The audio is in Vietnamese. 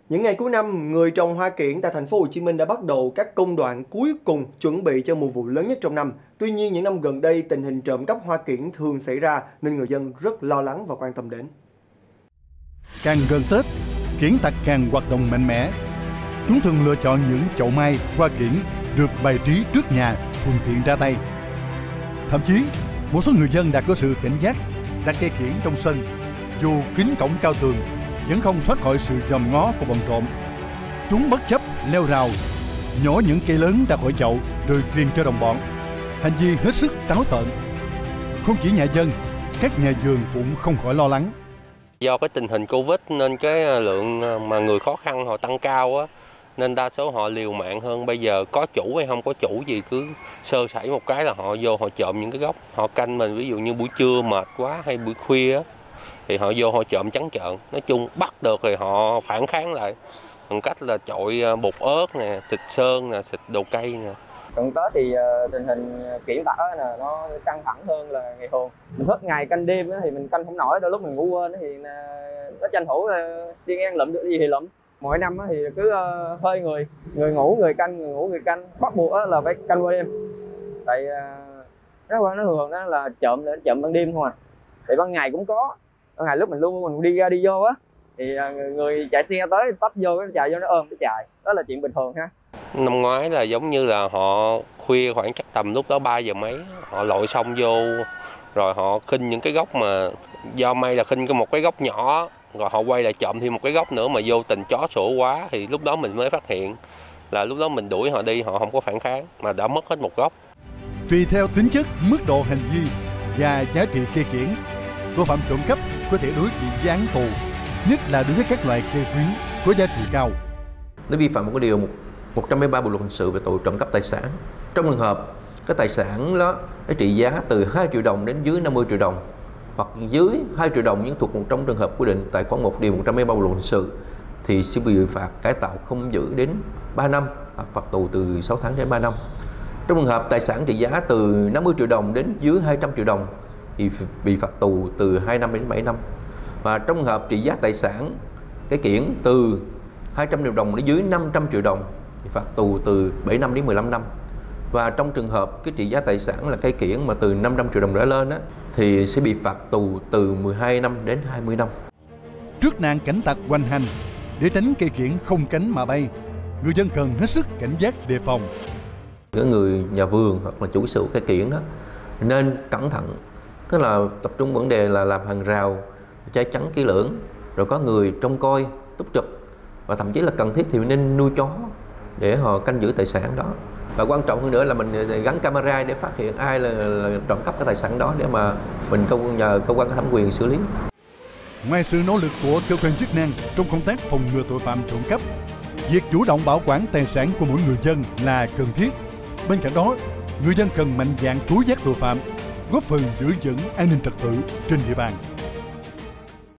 Những ngày cuối năm, người trồng hoa kiểng tại thành phố Hồ Chí Minh đã bắt đầu các công đoạn cuối cùng chuẩn bị cho mùa vụ lớn nhất trong năm. Tuy nhiên, những năm gần đây, tình hình trộm cắp hoa kiểng thường xảy ra nên người dân rất lo lắng và quan tâm đến. Càng gần Tết, kiểng tặc càng hoạt động mạnh mẽ. Chúng thường lựa chọn những chậu mai, hoa kiểng được bày trí trước nhà, thuận tiện ra tay. Thậm chí, một số người dân đã có sự cảnh giác đặt cây kiểng trong sân, dù kính cổng cao tường vẫn không thoát khỏi sự dòm ngó của bọn trộm. Chúng bất chấp leo rào, nhổ những cây lớn ra khỏi chậu rồi truyền cho đồng bọn. Hành vi hết sức táo tợn. Không chỉ nhà dân, các nhà vườn cũng không khỏi lo lắng. Do cái tình hình Covid nên cái lượng mà người khó khăn họ tăng cao á, nên đa số họ liều mạng hơn. Bây giờ có chủ hay không có chủ gì cứ sơ sẩy một cái là họ vô họ trộm những cái gốc. Họ canh mình, ví dụ như buổi trưa mệt quá hay buổi khuya á, thì họ vô họ trộm trắng trợn. Nói chung bắt được thì họ phản kháng lại bằng cách là chọi bột ớt nè, xịt sơn nè, xịt đồ cây nè. Cận Tết thì tình hình kiểng tặc là nó căng thẳng hơn là ngày thường. Mình hết ngày canh đêm thì mình canh không nổi, đôi lúc mình ngủ quên thì nó tranh thủ đi ngang lụm được gì thì lụm. Mỗi năm thì cứ hơi người ngủ người canh, người ngủ người canh, bắt buộc là phải canh qua đêm. Tại nó thường đó là trộm ban đêm thôi à. Thì ban ngày cũng có, ban ngày lúc mình đi ra đi vô á thì người chạy xe tới tấp vô cái chạy vô nó ôm cái chạy, đó là chuyện bình thường ha. Năm ngoái là giống như là họ khuya khoảng chắc tầm lúc đó 3 giờ mấy, họ lội xong vô rồi họ khinh những cái gốc mà do may là khinh một cái gốc nhỏ, rồi họ quay lại trộm thêm một cái gốc nữa mà vô tình chó sủa quá thì lúc đó mình mới phát hiện, là lúc đó mình đuổi họ đi, họ không có phản kháng mà đã mất hết một gốc. Tùy theo tính chất, mức độ hành vi và giá trị cây kiểng, tội phạm trộm cắp có thể đối diện với án tù, nhất là đối với các loại cây quý có giá trị cao. Nó vi phạm một cái điều 113 Bộ luật hình sự về tội trộm cắp tài sản. Trong trường hợp cái tài sản đó nó trị giá từ 2 triệu đồng đến dưới 50 triệu đồng hoặc dưới 2 triệu đồng nhưng thuộc một trong trường hợp quy định tại khoản 1 điều 113 Bộ luật hình sự thì sẽ bị phạt cải tạo không giữ đến 3 năm hoặc phạt tù từ 6 tháng đến 3 năm. Trong trường hợp tài sản trị giá từ 50 triệu đồng đến dưới 200 triệu đồng thì bị phạt tù từ 2 năm đến 7 năm. Và trong trường hợp trị giá tài sản cái kiểng từ 200 triệu đồng đến dưới 500 triệu đồng thì phạt tù từ 7 năm đến 15 năm. Và trong trường hợp cái trị giá tài sản là cây kiểng mà từ 500 triệu đồng trở lên á, thì sẽ bị phạt tù từ 12 năm đến 20 năm. Trước nạn cảnh tặc hoành hành, để tránh cây kiểng không cánh mà bay, người dân cần hết sức cảnh giác đề phòng. Những người nhà vườn hoặc là chủ sở hữu cây kiểng đó nên cẩn thận, tức là tập trung vấn đề là làm hàng rào che chắn kỹ lưỡng, rồi có người trông coi túc trực và thậm chí là cần thiết thì nên nuôi chó để họ canh giữ tài sản đó. Và quan trọng hơn nữa là mình gắn camera để phát hiện ai là trộm cắp cái tài sản đó để mà mình nhờ cơ quan có thẩm quyền xử lý. Ngoài sự nỗ lực của cơ quan chức năng trong công tác phòng ngừa tội phạm trộm cắp, việc chủ động bảo quản tài sản của mỗi người dân là cần thiết. Bên cạnh đó, người dân cần mạnh dạn tố giác tội phạm, góp phần giữ vững an ninh trật tự trên địa bàn.